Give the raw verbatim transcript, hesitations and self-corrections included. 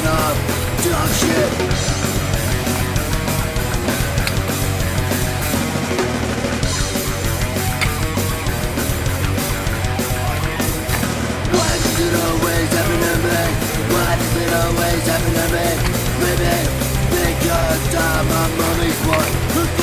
fucking up dog shit. Why does it always happen to me? Why does it always happen to me? Maybe because I'm a mommy's boy.